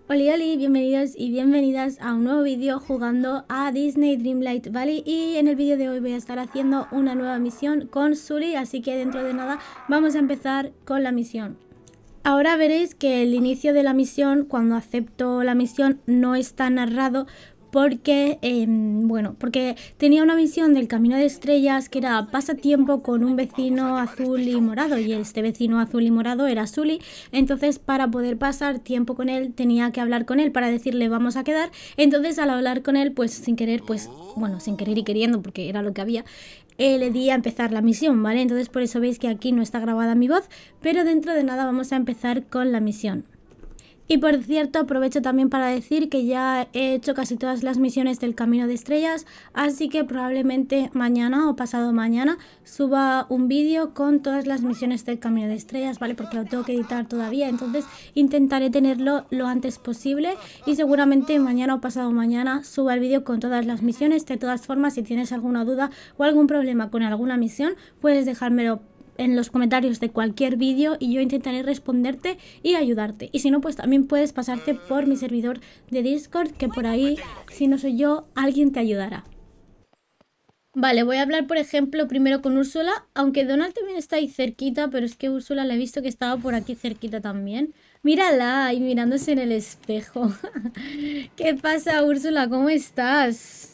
Hola, bienvenidos y bienvenidas a un nuevo vídeo jugando a Disney Dreamlight Valley, y en el vídeo de hoy voy a estar haciendo una nueva misión con Sully, así que dentro de nada vamos a empezar con la misión. Ahora veréis que el inicio de la misión, cuando acepto la misión, no está narrado porque, porque tenía una misión del Camino de Estrellas que era pasa tiempo con un vecino azul y morado, y este vecino azul y morado era Sully. Entonces, para poder pasar tiempo con él tenía que hablar con él para decirle vamos a quedar. Entonces, al hablar con él, pues sin querer, sin querer y queriendo, porque era lo que había, le di a empezar la misión, ¿vale? Entonces por eso veis que aquí no está grabada mi voz, pero dentro de nada vamos a empezar con la misión. Y por cierto, aprovecho también para decir que ya he hecho casi todas las misiones del Camino de Estrellas, así que probablemente mañana o pasado mañana suba un vídeo con todas las misiones del Camino de Estrellas, ¿vale? Porque lo tengo que editar todavía, entonces intentaré tenerlo lo antes posible y seguramente mañana o pasado mañana suba el vídeo con todas las misiones. De todas formas, si tienes alguna duda o algún problema con alguna misión, puedes dejármelo en los comentarios de cualquier vídeo y yo intentaré responderte y ayudarte. Y si no, pues también puedes pasarte por mi servidor de Discord, que por ahí, si no soy yo, alguien te ayudará. Vale, voy a hablar, por ejemplo, primero con Úrsula, aunque Donald también está ahí cerquita, pero es que Úrsula la he visto que estaba por aquí cerquita también. Mírala ahí mirándose en el espejo. ¿Qué pasa, Úrsula? ¿Cómo estás?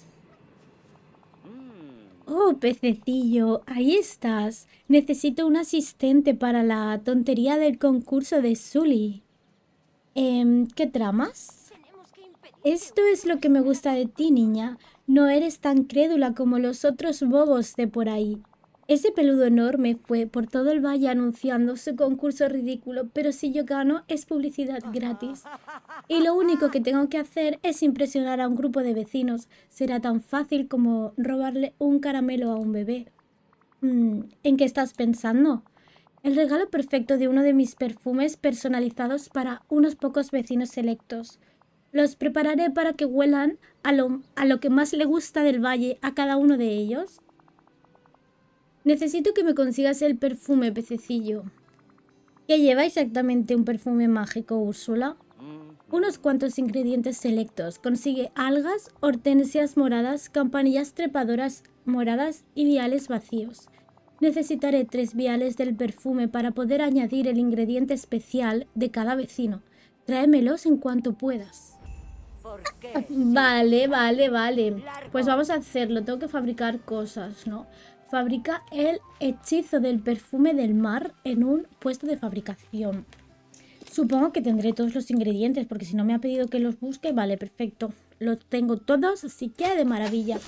Oh, pececillo, ahí estás. Necesito un asistente para la tontería del concurso de Sully. ¿Qué tramas? Esto es lo que me gusta de ti, niña. No eres tan crédula como los otros bobos de por ahí. Ese peludo enorme fue por todo el valle anunciando su concurso ridículo, pero si yo gano es publicidad gratis. Y lo único que tengo que hacer es impresionar a un grupo de vecinos. Será tan fácil como robarle un caramelo a un bebé. ¿En qué estás pensando? El regalo perfecto de uno de mis perfumes personalizados para unos pocos vecinos selectos. Los prepararé para que huelan a lo que más le gusta del valle a cada uno de ellos. Necesito que me consigas el perfume, pececillo. ¿Qué lleva exactamente un perfume mágico, Úrsula? Unos cuantos ingredientes selectos. Consigue algas, hortensias moradas, campanillas trepadoras moradas y viales vacíos. Necesitaré 3 viales del perfume para poder añadir el ingrediente especial de cada vecino. Tráemelos en cuanto puedas. Vale. Pues vamos a hacerlo. Tengo que fabricar cosas, ¿no? Fabrica el hechizo del perfume del mar en un puesto de fabricación. Supongo que tendré todos los ingredientes, porque si no me ha pedido que los busque. Vale, perfecto. Los tengo todos, así que de maravilla.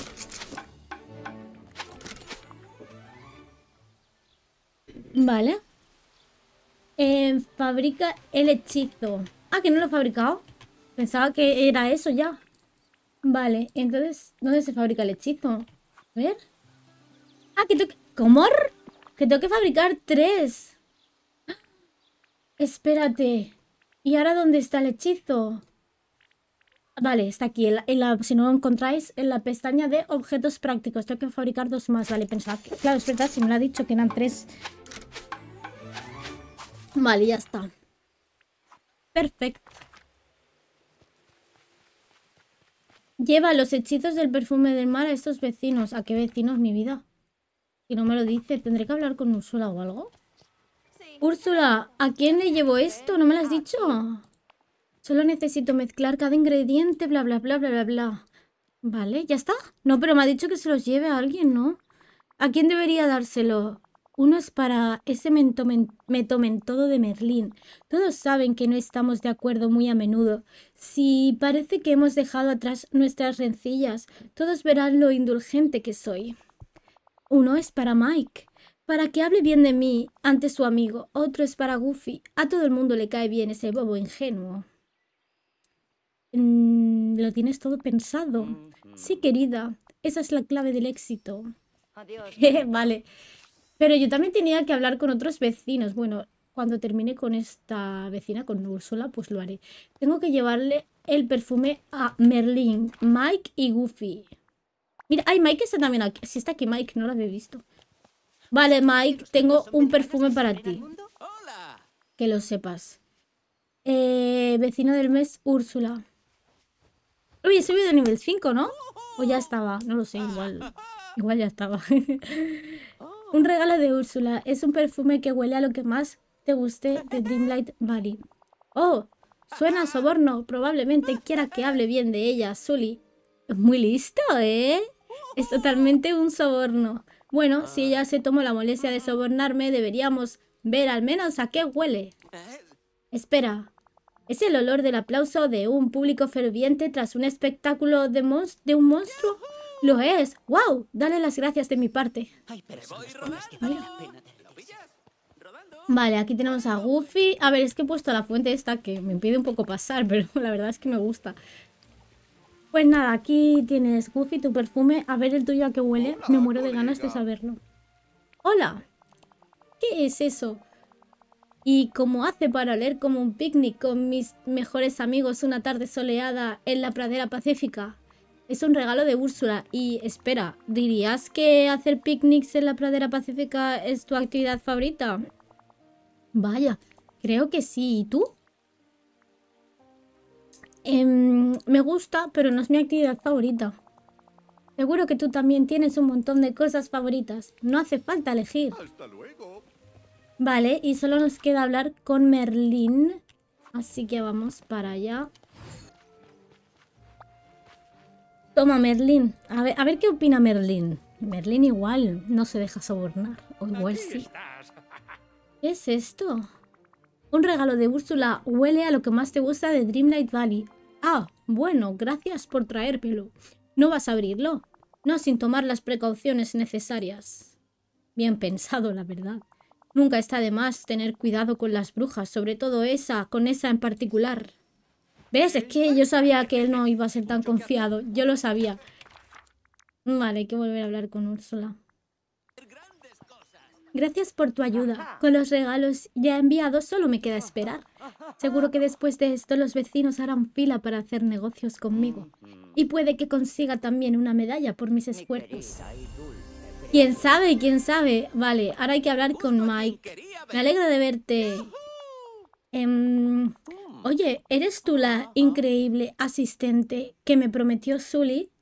Vale. Fabrica el hechizo. Ah, que no lo he fabricado. Pensaba que era eso ya. Vale, entonces, ¿dónde se fabrica el hechizo? A ver. Ah, que tengo que... ¿Cómo? Que tengo que fabricar 3. Espérate. ¿Y ahora dónde está el hechizo? Vale, está aquí. Si no lo encontráis, en la pestaña de objetos prácticos. Tengo que fabricar 2 más. Vale, pensaba que... Claro, es verdad, si me lo ha dicho que eran 3. Vale, ya está. Perfecto. Lleva los hechizos del perfume del mar a estos vecinos. ¿A qué vecinos, mi vida? Si no me lo dice, ¿tendré que hablar con Úrsula o algo? Úrsula, ¿a quién le llevo esto? ¿No me lo has dicho? Solo necesito mezclar cada ingrediente, bla, bla, bla, bla, bla, bla. Vale, ¿ya está? No, pero me ha dicho que se los lleve a alguien, ¿no? ¿A quién debería dárselo? Uno es para ese metomentodo de Merlín. Todos saben que no estamos de acuerdo muy a menudo. Si parece que hemos dejado atrás nuestras rencillas, todos verán lo indulgente que soy. Uno es para Mike, para que hable bien de mí ante su amigo. Otro es para Goofy. A todo el mundo le cae bien ese bobo ingenuo. ¿Lo tienes todo pensado? Sí, querida. Esa es la clave del éxito. Adiós. Vale. Pero yo también tenía que hablar con otros vecinos. Bueno, cuando termine con esta vecina, con Úrsula, pues lo haré. Tengo que llevarle el perfume a Merlín, Mike y Goofy. Mira, ay, Mike está también aquí. Si está aquí Mike, no lo había visto. Vale, Mike, tengo un perfume para ti. Que lo sepas. Vecino del mes, Úrsula. Uy, he subido de nivel 5, ¿no? O ya estaba, no lo sé, igual ya estaba. Un regalo de Úrsula. Es un perfume que huele a lo que más te guste de Dreamlight Valley. Oh, suena a soborno. Probablemente quiera que hable bien de ella, Sully. Muy listo, ¿eh? Es totalmente un soborno. Bueno, si ella se tomó la molestia de sobornarme, deberíamos ver al menos a qué huele. Espera. ¿Es el olor del aplauso de un público ferviente tras un espectáculo de un monstruo? ¡Lo es! ¡Wow! Dale las gracias de mi parte. Vale, aquí tenemos a Goofy. A ver, es que he puesto la fuente esta que me impide un poco pasar, pero la verdad es que me gusta. Pues nada, aquí tienes Goofy, tu perfume. A ver el tuyo a qué huele. Me muero de ganas de saberlo. ¡Hola! ¿Qué es eso? Y como hace para oler como un picnic con mis mejores amigos una tarde soleada en la pradera pacífica. Es un regalo de Úrsula. Y espera, ¿dirías que hacer picnics en la pradera pacífica es tu actividad favorita? Vaya, creo que sí. ¿Y tú? Me gusta, pero no es mi actividad favorita. Seguro que tú también tienes un montón de cosas favoritas. No hace falta elegir. Hasta luego. Vale, y solo nos queda hablar con Merlín. Así que vamos para allá. Toma, Merlín. A ver qué opina Merlín. Merlín igual no se deja sobornar. O igual sí. ¿Qué es esto? Un regalo de Úrsula. Huele a lo que más te gusta de Dreamlight Valley. Ah, bueno, gracias por traérmelo. ¿No vas a abrirlo? No sin tomar las precauciones necesarias. Bien pensado, la verdad. Nunca está de más tener cuidado con las brujas, sobre todo con esa en particular. ¿Ves? Es que yo sabía que él no iba a ser tan confiado. Yo lo sabía. Vale, hay que volver a hablar con Úrsula. Gracias por tu ayuda. Con los regalos ya enviados solo me queda esperar. Seguro que después de esto los vecinos harán fila para hacer negocios conmigo. Y puede que consiga también una medalla por mis esfuerzos. ¿Quién sabe? ¿Quién sabe? Vale, ahora hay que hablar con Mike. Me alegro de verte. Oye, ¿eres tú la increíble asistente que me prometió Sully?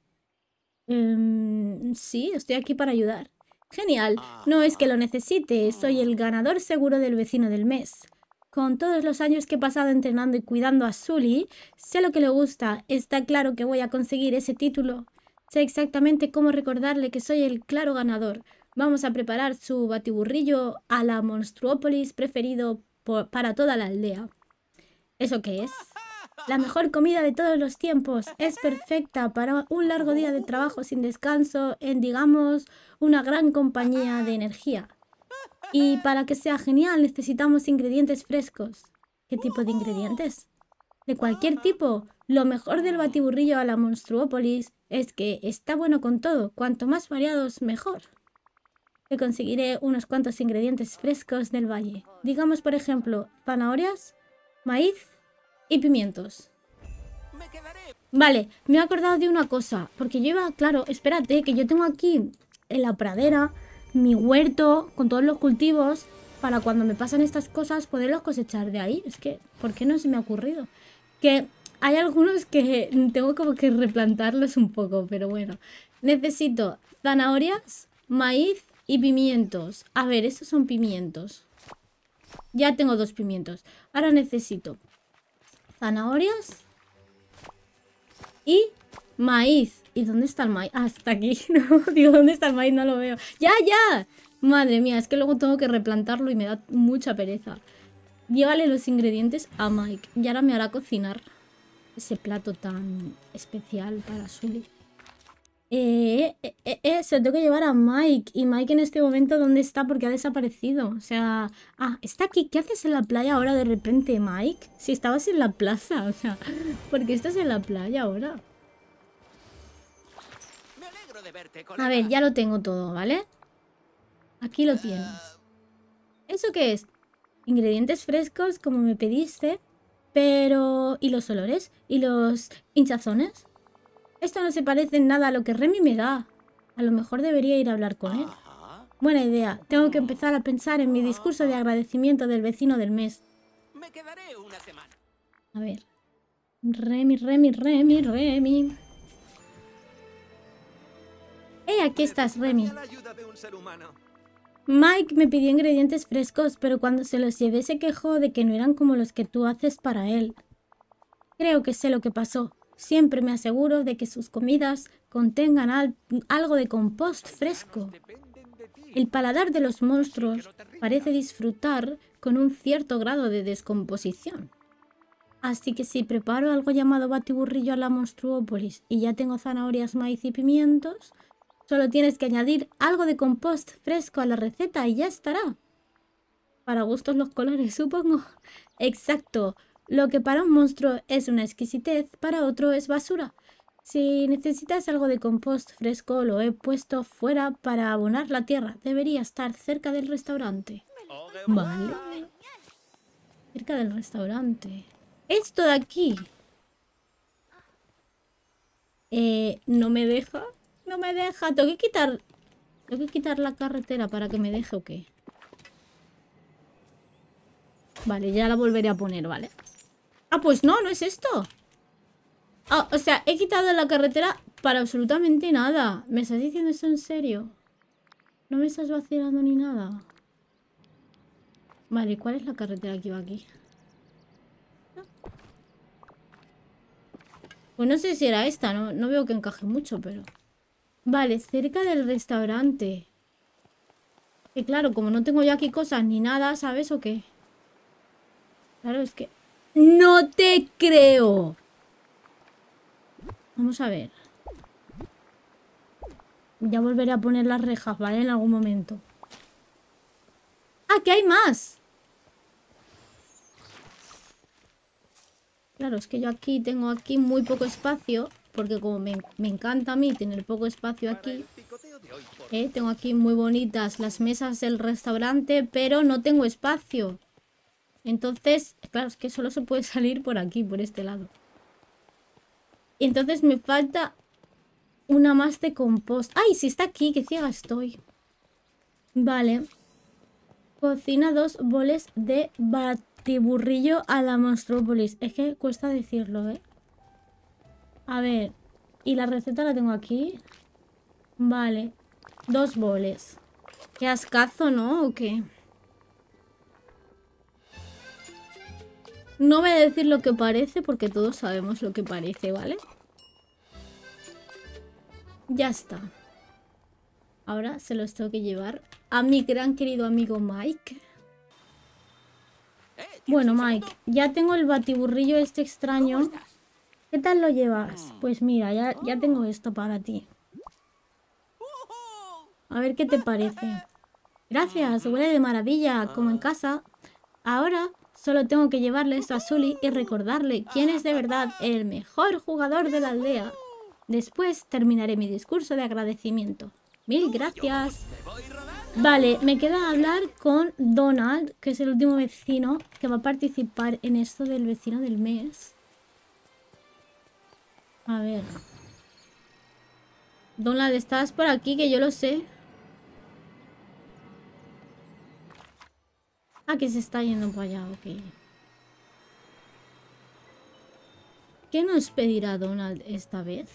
Sí, estoy aquí para ayudar. Genial. No es que lo necesite, soy el ganador seguro del vecino del mes. Con todos los años que he pasado entrenando y cuidando a Sully, sé lo que le gusta. Está claro que voy a conseguir ese título. Sé exactamente cómo recordarle que soy el claro ganador. Vamos a preparar su batiburrillo a la Monstruópolis preferido para toda la aldea. ¿Eso qué es? La mejor comida de todos los tiempos. Es perfecta para un largo día de trabajo sin descanso en, digamos, una gran compañía de energía. Y para que sea genial necesitamos ingredientes frescos. ¿Qué tipo de ingredientes? De cualquier tipo. Lo mejor del batiburrillo a la Monstruópolis es que está bueno con todo. Cuanto más variados, mejor. Te conseguiré unos cuantos ingredientes frescos del valle. Digamos, por ejemplo, zanahorias, maíz y pimientos. Vale, me he acordado de una cosa. Porque yo iba, claro, espérate, que yo tengo aquí en la pradera mi huerto con todos los cultivos para cuando me pasan estas cosas poderlos cosechar de ahí. Es que, ¿por qué no se me ha ocurrido? Que hay algunos que tengo como que replantarlos un poco, pero bueno. Necesito zanahorias, maíz y pimientos. A ver, estos son pimientos. Ya tengo 2 pimientos. Ahora necesito zanahorias y maíz. ¿Y dónde está el maíz? Ah, está aquí. No, digo, ¿dónde está el maíz? No lo veo. ¡Ya, ya! Madre mía, es que luego tengo que replantarlo y me da mucha pereza. Llévale los ingredientes a Mike. Y ahora me hará cocinar ese plato tan especial para Sully. Se lo tengo que llevar a Mike. Y Mike en este momento, ¿dónde está? Porque ha desaparecido. O sea... Ah, está aquí. ¿Qué haces en la playa ahora de repente, Mike? Si estabas en la plaza. O sea, ¿por qué estás en la playa ahora? A ver, ya lo tengo todo, ¿vale? Aquí lo tienes. ¿Eso qué es? Ingredientes frescos, como me pediste. Pero... ¿y los olores? ¿Y los hinchazones? Esto no se parece en nada a lo que Remy me da. A lo mejor debería ir a hablar con él. Buena idea. Tengo que empezar a pensar en mi discurso de agradecimiento del vecino del mes. Me quedaré una semana. A ver. Remy. Aquí estás, Remy. Mike me pidió ingredientes frescos, pero cuando se los llevé se quejó de que no eran como los que tú haces para él. Creo que sé lo que pasó. Siempre me aseguro de que sus comidas contengan algo de compost fresco. El paladar de los monstruos parece disfrutar con un cierto grado de descomposición. Así que si preparo algo llamado batiburrillo a la monstruópolis y ya tengo zanahorias, maíz y pimientos, solo tienes que añadir algo de compost fresco a la receta y ya estará. Para gustos los colores, supongo. Exacto. Lo que para un monstruo es una exquisitez, para otro es basura. Si necesitas algo de compost fresco, lo he puesto fuera para abonar la tierra. Debería estar cerca del restaurante. Vale. Cerca del restaurante. Esto de aquí. No me deja. No me deja. Tengo que quitar la carretera para que me deje o qué. Vale, ya la volveré a poner, ¿vale? Ah, pues no, no es esto. Ah, o sea, he quitado la carretera para absolutamente nada. ¿Me estás diciendo eso en serio? No me estás vacilando ni nada. Vale, ¿cuál es la carretera que va aquí? Pues no sé si era esta, no veo que encaje mucho, pero... Vale, cerca del restaurante. Que claro, como no tengo yo aquí cosas ni nada, ¿sabes o qué? Claro, es que... ¡No te creo! Vamos a ver. Ya volveré a poner las rejas, ¿vale? En algún momento. ¡Ah, que hay más! Claro, es que yo aquí tengo aquí muy poco espacio. Porque como me encanta a mí tener poco espacio aquí. Tengo aquí muy bonitas las mesas del restaurante, pero no tengo espacio. Entonces, claro, es que solo se puede salir por aquí, por este lado. Y entonces me falta una más de compost. ¡Ay, sí está aquí! ¡Qué ciega estoy! Vale. Cocina 2 boles de batiburrillo a la monstruópolis. Es que cuesta decirlo, ¿eh? A ver. Y la receta la tengo aquí. Vale. 2 boles. Qué ascazo, ¿no? ¿O qué? No voy a decir lo que parece porque todos sabemos lo que parece, ¿vale? Ya está. Ahora se los tengo que llevar a mi gran querido amigo Mike. Bueno, Mike, ya tengo el batiburrillo este extraño. ¿Qué tal lo llevas? Pues mira, ya tengo esto para ti. A ver qué te parece. Gracias, huele de maravilla, como en casa. Ahora solo tengo que llevarle esto a Sully y recordarle quién es de verdad el mejor jugador de la aldea. Después terminaré mi discurso de agradecimiento. Mil gracias. Vale, me queda hablar con Donald, que es el último vecino que va a participar en esto del vecino del mes. A ver. Donald, ¿estás por aquí? Que yo lo sé. Ah, que se está yendo para allá, ok. ¿Qué nos pedirá Donald esta vez?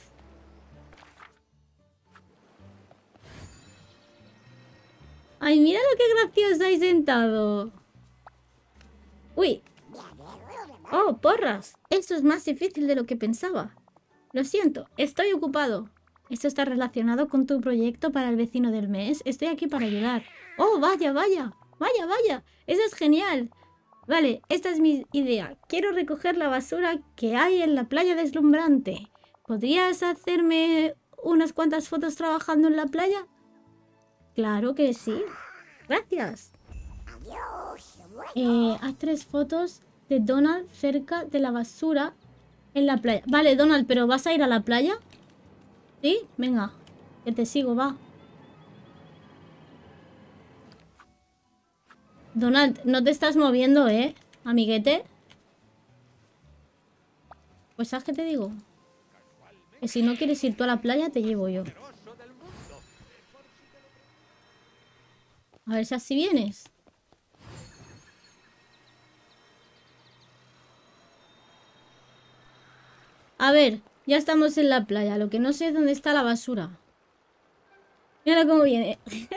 ¡Ay, mira lo que gracioso hay sentado! ¡Uy! ¡Oh, porras! Esto es más difícil de lo que pensaba. Lo siento, estoy ocupado. ¿Esto está relacionado con tu proyecto para el vecino del mes? Estoy aquí para ayudar. ¡Oh, vaya, vaya! ¡Vaya, vaya! ¡Eso es genial! Vale, esta es mi idea. Quiero recoger la basura que hay en la playa deslumbrante. ¿Podrías hacerme unas cuantas fotos trabajando en la playa? Claro que sí. Gracias. Haz 3 fotos de Donald cerca de la basura en la playa. Vale, Donald, ¿pero vas a ir a la playa? ¿Sí? Venga, que te sigo, va. Donald, no te estás moviendo, ¿eh? Amiguete. Pues ¿sabes qué te digo? Que si no quieres ir tú a la playa, te llevo yo. A ver si así vienes. 。 A ver, ya estamos en la playa. Lo que no sé es dónde está la basura. Mira cómo viene.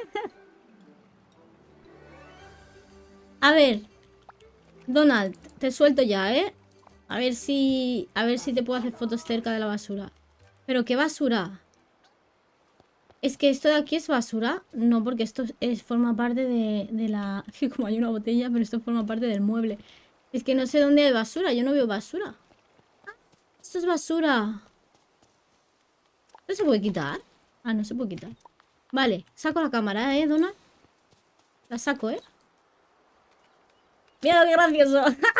A ver, Donald, te suelto ya, ¿eh? A ver si te puedo hacer fotos cerca de la basura. ¿Pero qué basura? ¿Es que esto de aquí es basura? No, porque esto forma parte de la... Como hay una botella, pero esto forma parte del mueble. Es que no sé dónde hay basura. Yo no veo basura. Esto es basura. ¿No se puede quitar? Ah, no se puede quitar. Vale, saco la cámara, Donald. La saco, Mira qué gracioso.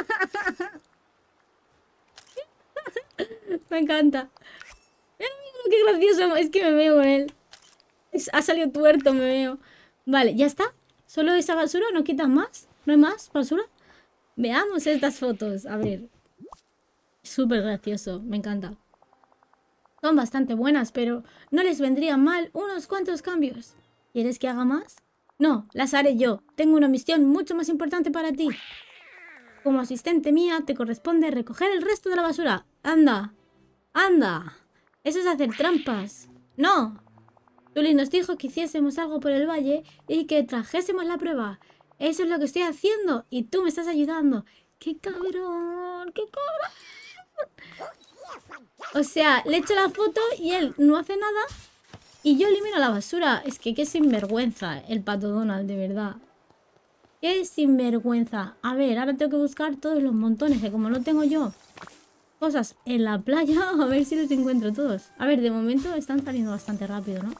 Me encanta. Mira qué gracioso. Es que me veo con él. Ha salido tuerto, me veo. Vale, ¿ya está? ¿Solo esa basura? ¿No quitas más? ¿No hay más basura? Veamos estas fotos. A ver. Súper gracioso. Me encanta. Son bastante buenas, pero no les vendrían mal unos cuantos cambios. ¿Quieres que haga más? No, las haré yo. Tengo una misión mucho más importante para ti. Como asistente mía, te corresponde recoger el resto de la basura. ¡Anda! ¡Anda! Eso es hacer trampas. ¡No! Sully nos dijo que hiciésemos algo por el valle y que trajésemos la prueba. Eso es lo que estoy haciendo y tú me estás ayudando. ¡Qué cabrón! ¡Qué cabrón! O sea, le echo la foto y él no hace nada y yo elimino la basura. Es que qué sinvergüenza el pato Donald, de verdad. ¡Qué sinvergüenza! A ver, ahora tengo que buscar todos los montones, que como no tengo yo cosas en la playa, a ver si los encuentro todos. A ver, de momento están saliendo bastante rápido, ¿no?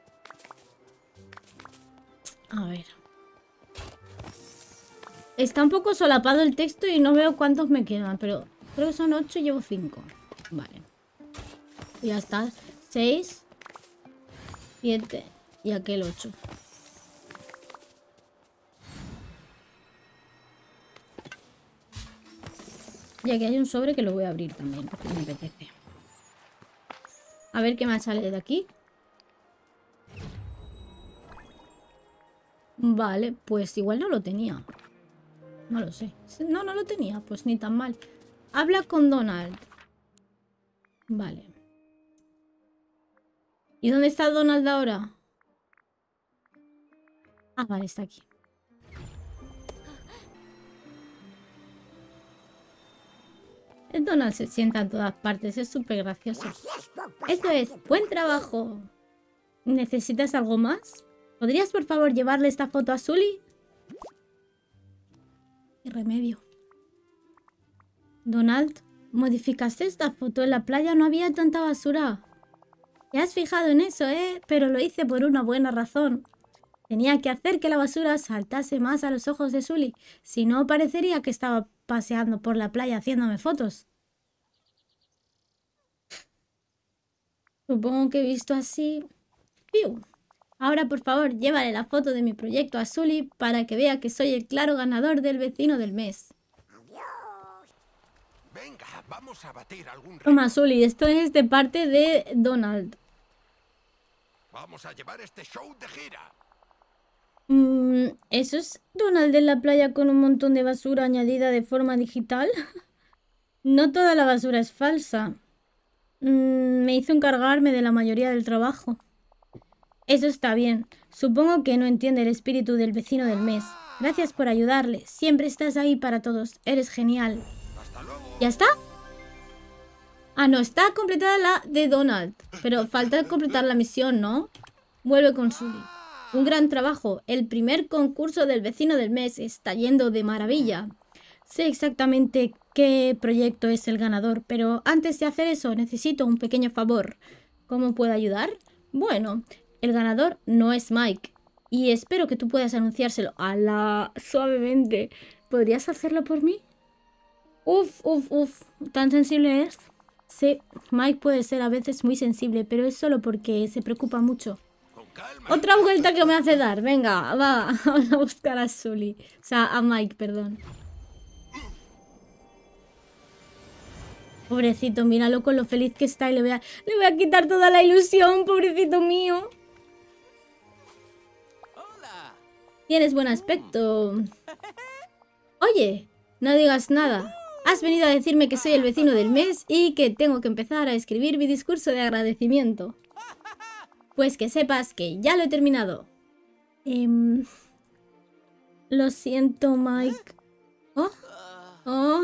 A ver. Está un poco solapado el texto y no veo cuántos me quedan, pero creo que son 8 y llevo 5. Vale. Ya está. 6, 7 y aquel 8. Y aquí hay un sobre que lo voy a abrir también, porque me apetece. A ver qué más sale de aquí. Vale, pues igual no lo tenía. No lo sé. No, no lo tenía. Pues ni tan mal. Habla con Donald. Vale. ¿Y dónde está Donald ahora? Ah, vale, está aquí. El Donald se sienta en todas partes. Es súper gracioso. Esto es. Buen trabajo. ¿Necesitas algo más? ¿Podrías, por favor, llevarle esta foto a Sully? ¿Qué remedio? Donald, modificaste esta foto. En la playa no había tanta basura. ¿Te has fijado en eso, Pero lo hice por una buena razón. Tenía que hacer que la basura saltase más a los ojos de Sully. Si no, parecería que estaba paseando por la playa haciéndome fotos. Supongo que he visto así... ¡Piu! Ahora, por favor, llévale la foto de mi proyecto a Sully para que vea que soy el claro ganador del vecino del mes. Venga, vamos a batir algún récord. Toma, Sully, esto es de parte de Donald. Vamos a llevar este show de gira. ¿Eso es Donald en la playa con un montón de basura añadida de forma digital? No toda la basura es falsa. Me hizo encargarme de la mayoría del trabajo. Eso está bien. Supongo que no entiende el espíritu del vecino del mes. Gracias por ayudarle. Siempre estás ahí para todos. Eres genial. Hasta luego. ¿Ya está? Ah, no, está completada la de Donald. Pero falta completar la misión, ¿no? Vuelve con Sully. Un gran trabajo. El primer concurso del vecino del mes está yendo de maravilla. Sé exactamente qué proyecto es el ganador, pero antes de hacer eso necesito un pequeño favor. ¿Cómo puedo ayudar? Bueno, el ganador no es Mike. Y espero que tú puedas anunciárselo. ¡Hala! Suavemente. ¿Podrías hacerlo por mí? Uf. ¿Tan sensible es? Sí, Mike puede ser a veces muy sensible, pero es solo porque se preocupa mucho. Con calma. Otra vuelta que me hace dar. Venga, va. Vamos a buscar a Sully. O sea, a Mike, perdón. Pobrecito, míralo con lo feliz que está y le voy a quitar toda la ilusión, pobrecito mío. Hola. Tienes buen aspecto. Oye, no digas nada. Has venido a decirme que soy el vecino del mes y que tengo que empezar a escribir mi discurso de agradecimiento. Pues que sepas que ya lo he terminado. Lo siento, Mike. Oh.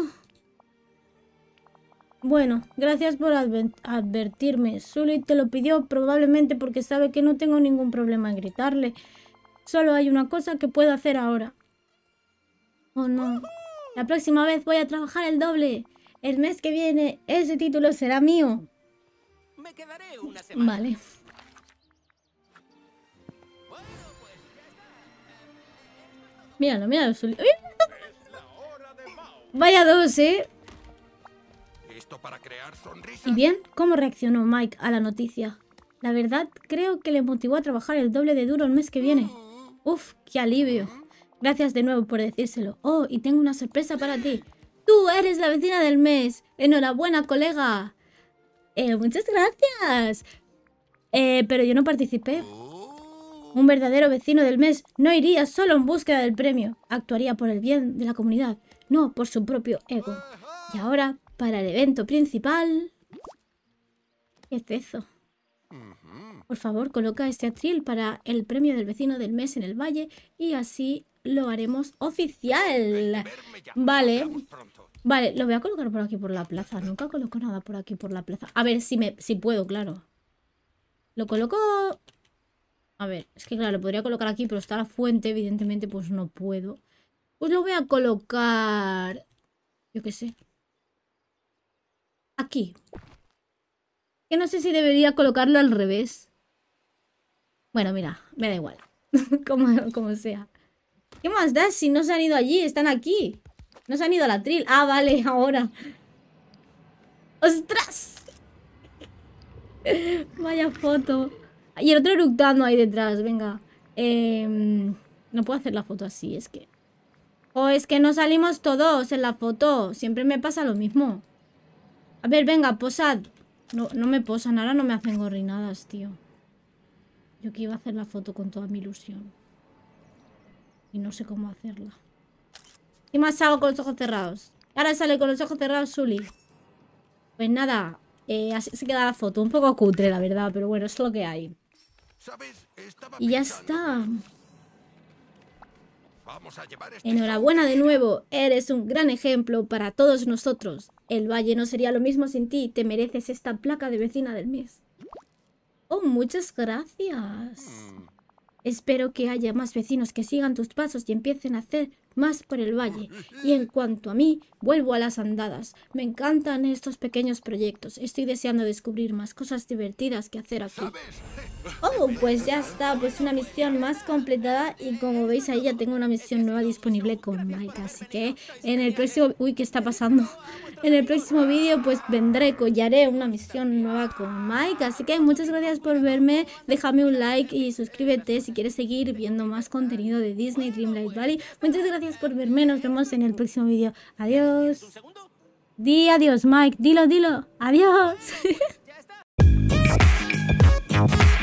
Bueno, gracias por advertirme. Sully te lo pidió probablemente porque sabe que no tengo ningún problema en gritarle. Solo hay una cosa que puedo hacer ahora. Oh no. La próxima vez voy a trabajar el doble. El mes que viene ese título será mío. Me quedaré una semana. Vale. Míralo, Sully. Vaya dos, ¿eh? ¿Listo para crear sonrisas? ¿Y bien? ¿Cómo reaccionó Mike a la noticia? La verdad, creo que le motivó a trabajar el doble de duro el mes que viene. Uf, qué alivio. Gracias de nuevo por decírselo. Oh, y tengo una sorpresa para ti. ¡Tú eres la vecina del mes! ¡Enhorabuena, colega! Muchas gracias. Pero yo no participé. Un verdadero vecino del mes no iría solo en búsqueda del premio. Actuaría por el bien de la comunidad, no por su propio ego. Y ahora, para el evento principal... ¿Qué es eso? Por favor, coloca este atril para el premio del vecino del mes en el valle y así lo haremos oficial. Vale. Vale, lo voy a colocar por aquí por la plaza. Nunca coloco nada por aquí por la plaza. A ver si puedo, claro. Lo coloco... A ver, es que claro, lo podría colocar aquí, pero está la fuente, evidentemente, pues no puedo. Pues lo voy a colocar... Yo qué sé. Aquí. Que no sé si debería colocarlo al revés. Bueno, mira, me da igual. como sea. ¿Qué más da si no se han ido allí? Están aquí. No se han ido al atril. Ah, vale, ahora. ¡Ostras! Vaya foto. Y el otro eructando ahí detrás, venga. No puedo hacer la foto así, es que... Oh, es que no salimos todos en la foto. Siempre me pasa lo mismo. A ver, venga, posad. No me posan, ahora no me hacen gorrinadas, tío. Yo que iba a hacer la foto con toda mi ilusión. Y no sé cómo hacerla. ¿Qué más hago con los ojos cerrados? Ahora sale con los ojos cerrados Sully. Pues nada, así se queda la foto. Un poco cutre, la verdad, pero bueno, es lo que hay. ¿Sabes? Estaba Y ya pensando. está. Vamos a llevar este Enhorabuena show de nuevo. Eres un gran ejemplo para todos nosotros. El valle no sería lo mismo sin ti. Te mereces esta placa de vecina del mes. Oh, muchas gracias. Espero que haya más vecinos que sigan tus pasos y empiecen a hacer más por el valle. Y en cuanto a mí, vuelvo a las andadas. Me encantan estos pequeños proyectos. Estoy deseando descubrir más cosas divertidas que hacer aquí. ¿Sabes? Oh, pues ya está, pues una misión más completada y como veis ahí ya tengo una misión nueva disponible con Mike, así que en el próximo... Uy, ¿qué está pasando? En el próximo vídeo pues y haré una misión nueva con Mike, así que muchas gracias por verme, déjame un like y suscríbete si quieres seguir viendo más contenido de Disney Dreamlight Valley. Muchas gracias por verme, nos vemos en el próximo vídeo, adiós. ¿Un segundo? Di adiós, Mike, dilo, adiós. Ya está.